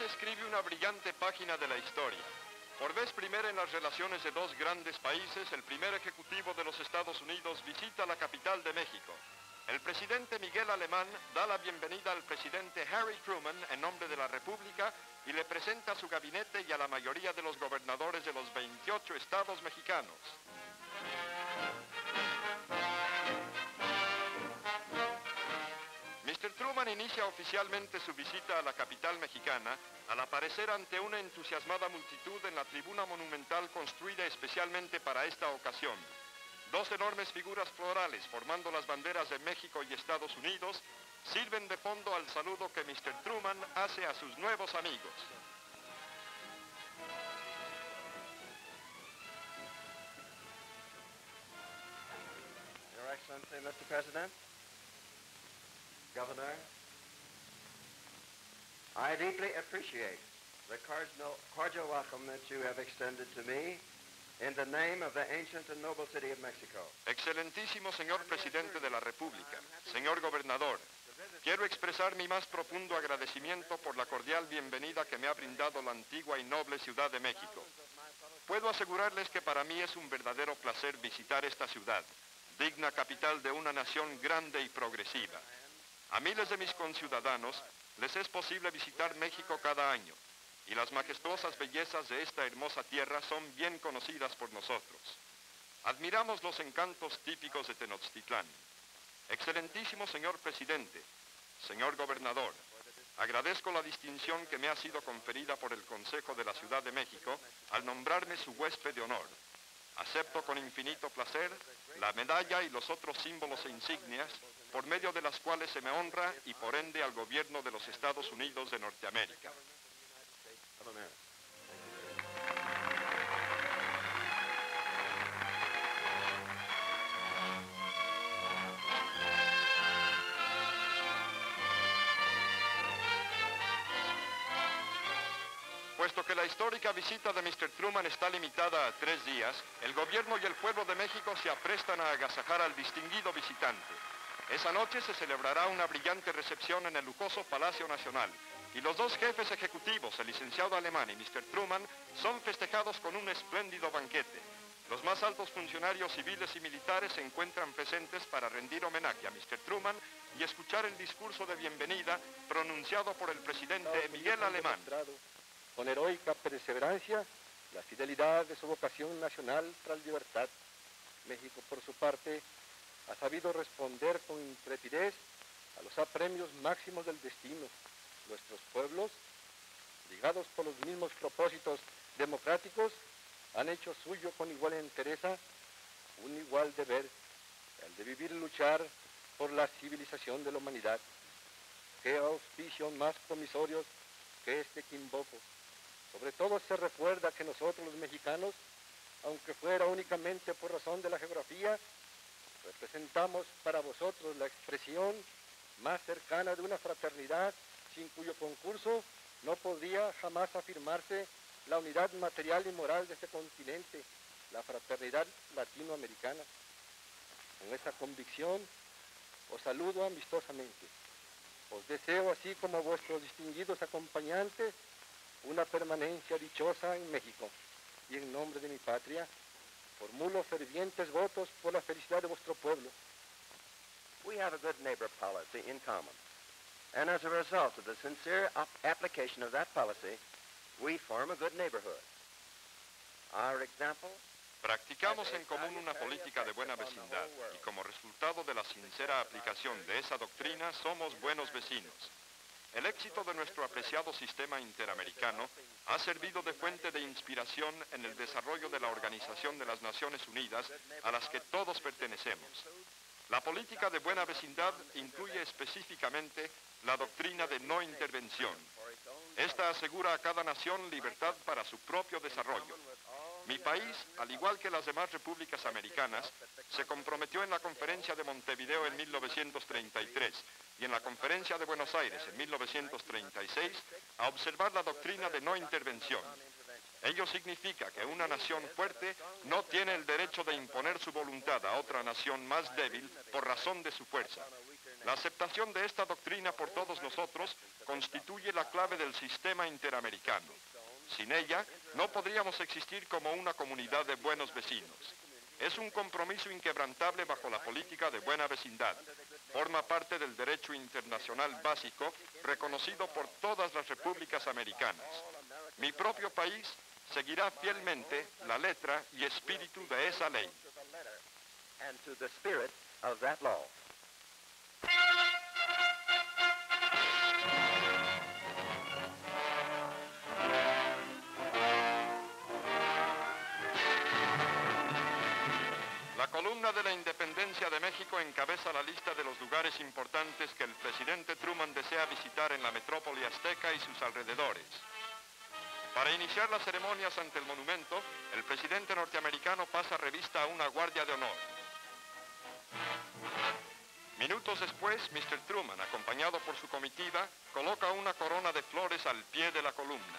se escribe una brillante página de la historia. Por vez primera en las relaciones de dos grandes países, el primer ejecutivo de los Estados Unidos visita la capital de México. El presidente Miguel Alemán da la bienvenida al presidente Harry Truman en nombre de la República y le presenta a su gabinete y a la mayoría de los gobernadores de los 28 estados mexicanos. Mr. Truman inicia oficialmente su visita a la capital mexicana al aparecer ante una entusiasmada multitud en la tribuna monumental construida especialmente para esta ocasión. Dos enormes figuras florales formando las banderas de México y Estados Unidos sirven de fondo al saludo que Mr. Truman hace a sus nuevos amigos. Your Excellency, Mr. President, Governor, I deeply appreciate the cordial welcome that you have extended to me in the name of the ancient and noble city of Mexico. Excelentísimo señor presidente de la República, señor gobernador, quiero expresar mi más profundo agradecimiento por la cordial bienvenida que me ha brindado la antigua y noble Ciudad de México. Puedo asegurarles que para mí es un verdadero placer visitar esta ciudad, digna capital de una nación grande y progresiva. A miles de mis conciudadanos les es posible visitar México cada año, y las majestuosas bellezas de esta hermosa tierra son bien conocidas por nosotros. Admiramos los encantos típicos de Tenochtitlán. Excelentísimo señor presidente, señor gobernador, agradezco la distinción que me ha sido conferida por el Consejo de la Ciudad de México al nombrarme su huésped de honor. Acepto con infinito placer la medalla y los otros símbolos e insignias por medio de las cuales se me honra y por ende al gobierno de los Estados Unidos de Norteamérica. Puesto que la histórica visita de Mr. Truman está limitada a 3 días, el gobierno y el pueblo de México se aprestan a agasajar al distinguido visitante. Esa noche se celebrará una brillante recepción en el lujoso Palacio Nacional, y los dos jefes ejecutivos, el licenciado Alemán y Mr. Truman, son festejados con un espléndido banquete. Los más altos funcionarios civiles y militares se encuentran presentes para rendir homenaje a Mr. Truman y escuchar el discurso de bienvenida pronunciado por el presidente Miguel Alemán. Con heroica perseverancia, la fidelidad de su vocación nacional tras libertad. México, por su parte, ha sabido responder con intrepidez a los apremios máximos del destino. Nuestros pueblos, ligados por los mismos propósitos democráticos, han hecho suyo con igual entereza un igual deber, el de vivir y luchar por la civilización de la humanidad. Qué auspicio más promisorios que este que invoco. Sobre todo se recuerda que nosotros los mexicanos, aunque fuera únicamente por razón de la geografía, representamos para vosotros la expresión más cercana de una fraternidad sin cuyo concurso no podría jamás afirmarse la unidad material y moral de este continente, la fraternidad latinoamericana. Con esa convicción os saludo amistosamente. Os deseo, así como vuestros distinguidos acompañantes, una permanencia dichosa en México, y en nombre de mi patria, formulo fervientes votos por la felicidad de vuestro pueblo. We have a good neighbor policy in common, and as a result of the sincere application of that policy, we form a good neighborhood. Our example. Practicamos en común una política de buena vecindad y como resultado de la sincera aplicación de esa doctrina somos buenos vecinos. El éxito de nuestro apreciado sistema interamericano ha servido de fuente de inspiración en el desarrollo de la Organización de las Naciones Unidas a las que todos pertenecemos. La política de buena vecindad incluye específicamente la doctrina de no intervención. Esta asegura a cada nación libertad para su propio desarrollo. Mi país, al igual que las demás repúblicas americanas, se comprometió en la Conferencia de Montevideo en 1933 y en la Conferencia de Buenos Aires en 1936 a observar la doctrina de no intervención. Ello significa que una nación fuerte no tiene el derecho de imponer su voluntad a otra nación más débil por razón de su fuerza. La aceptación de esta doctrina por todos nosotros constituye la clave del sistema interamericano. Sin ella, no podríamos existir como una comunidad de buenos vecinos. Es un compromiso inquebrantable bajo la política de buena vecindad. Forma parte del derecho internacional básico reconocido por todas las repúblicas americanas. Mi propio país seguirá fielmente la letra y espíritu de esa ley. And to the spirit of that law. La columna de la independencia de México encabeza la lista de los lugares importantes que el presidente Truman desea visitar en la metrópoli azteca y sus alrededores. Para iniciar las ceremonias ante el monumento, el presidente norteamericano pasa revista a una guardia de honor. Minutos después, Mr. Truman, acompañado por su comitiva, coloca una corona de flores al pie de la columna.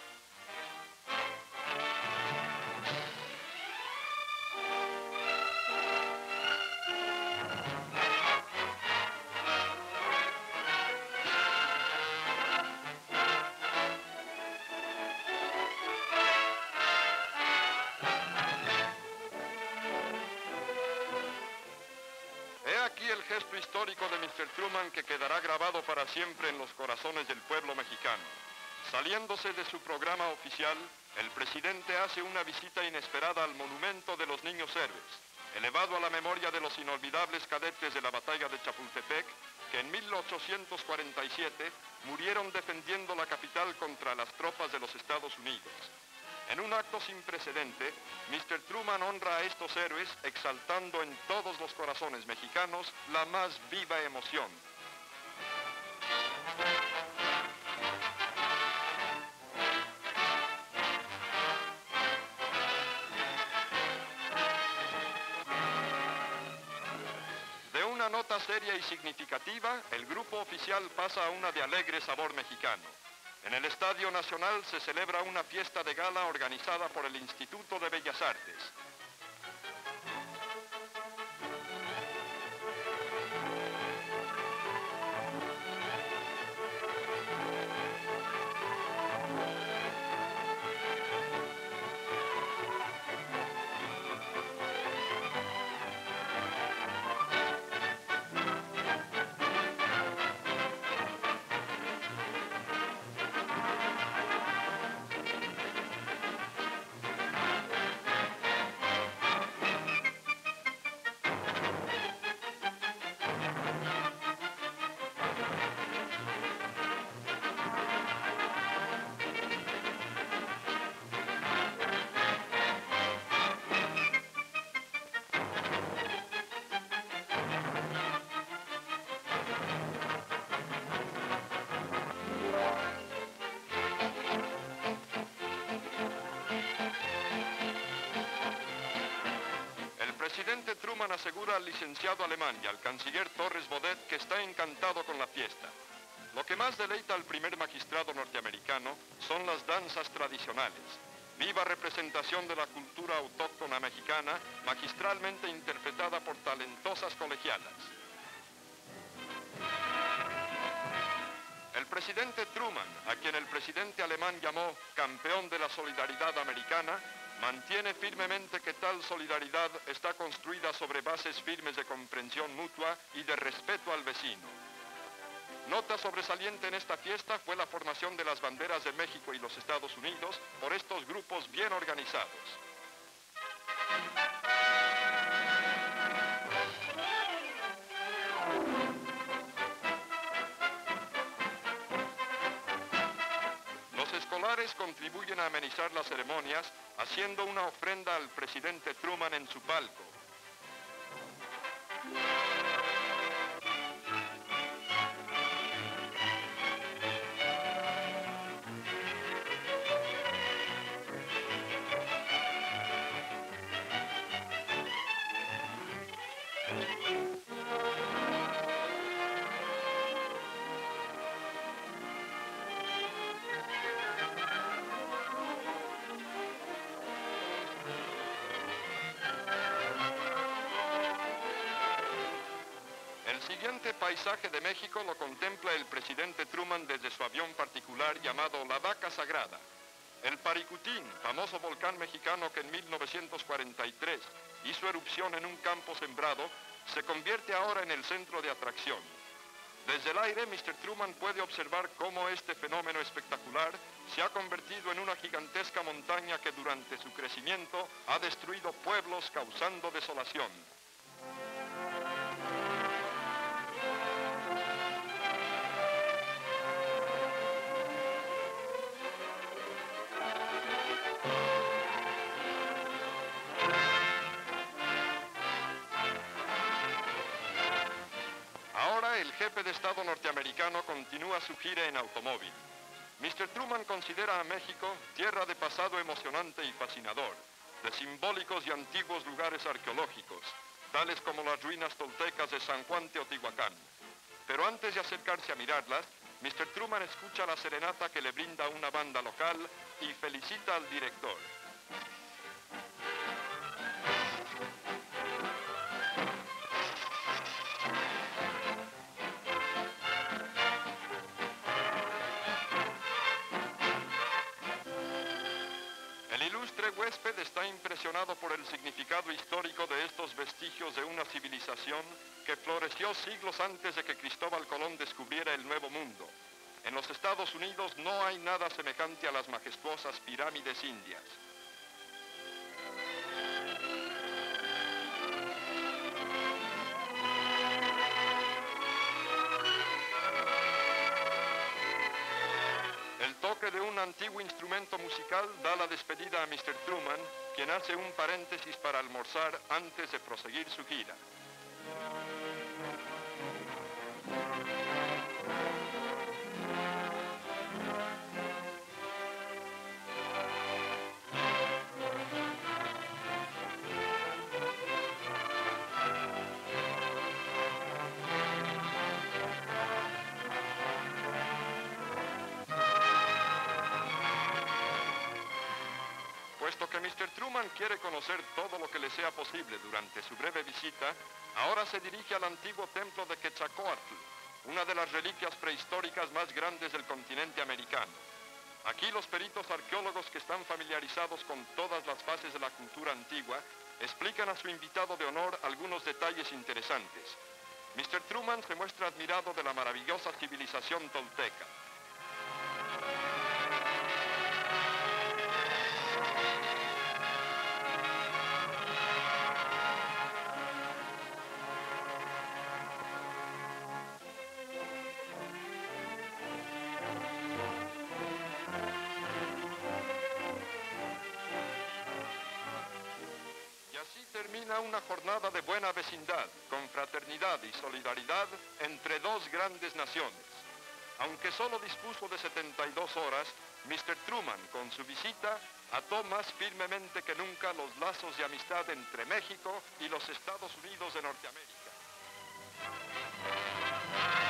El gesto histórico de Mr. Truman que quedará grabado para siempre en los corazones del pueblo mexicano. Saliéndose de su programa oficial, el presidente hace una visita inesperada al monumento de los niños héroes, elevado a la memoria de los inolvidables cadetes de la batalla de Chapultepec, que en 1847 murieron defendiendo la capital contra las tropas de los Estados Unidos. En un acto sin precedente, Mr. Truman honra a estos héroes exaltando en todos los corazones mexicanos la más viva emoción. De una nota seria y significativa, el grupo oficial pasa a una de alegre sabor mexicano. En el Estadio Nacional se celebra una fiesta de gala organizada por el Instituto de Bellas Artes. El presidente Truman asegura al licenciado alemán y al canciller Torres Bodet que está encantado con la fiesta. Lo que más deleita al primer magistrado norteamericano son las danzas tradicionales, viva representación de la cultura autóctona mexicana, magistralmente interpretada por talentosas colegialas. El presidente Truman, a quien el presidente alemán llamó campeón de la solidaridad americana, mantiene firmemente que tal solidaridad está construida sobre bases firmes de comprensión mutua y de respeto al vecino. Nota sobresaliente en esta fiesta fue la formación de las banderas de México y los Estados Unidos por estos grupos bien organizados. Los escolares contribuyen a amenizar las ceremonias haciendo una ofrenda al presidente Truman en su palco. El siguiente paisaje de México lo contempla el presidente Truman desde su avión particular llamado La Vaca Sagrada. El Paricutín, famoso volcán mexicano que en 1943 hizo erupción en un campo sembrado, se convierte ahora en el centro de atracción. Desde el aire, Mr. Truman puede observar cómo este fenómeno espectacular se ha convertido en una gigantesca montaña que durante su crecimiento ha destruido pueblos causando desolación. Ahora el jefe de Estado norteamericano continúa su gira en automóvil. Mr. Truman considera a México tierra de pasado emocionante y fascinador, de simbólicos y antiguos lugares arqueológicos, tales como las ruinas toltecas de San Juan Teotihuacán. Pero antes de acercarse a mirarlas, Mr. Truman escucha la serenata que le brinda una banda local y felicita al director. El ilustre huésped está impresionado por el significado histórico de estos vestigios de una civilización que floreció siglos antes de que Cristóbal Colón descubriera el Nuevo Mundo. En los Estados Unidos no hay nada semejante a las majestuosas pirámides indias. El toque de un antiguo instrumento musical da la despedida a Mr. Truman, quien hace un paréntesis para almorzar antes de proseguir su gira. Puesto que Mr. Truman quiere conocer todo lo que le sea posible durante su breve visita, ahora se dirige al antiguo templo de Quetzalcóatl, una de las reliquias prehistóricas más grandes del continente americano. Aquí los peritos arqueólogos que están familiarizados con todas las fases de la cultura antigua explican a su invitado de honor algunos detalles interesantes. Mr. Truman se muestra admirado de la maravillosa civilización tolteca. Termina una jornada de buena vecindad, confraternidad y solidaridad entre dos grandes naciones. Aunque solo dispuso de 72 horas, Mr. Truman, con su visita, ató más firmemente que nunca los lazos de amistad entre México y los Estados Unidos de Norteamérica.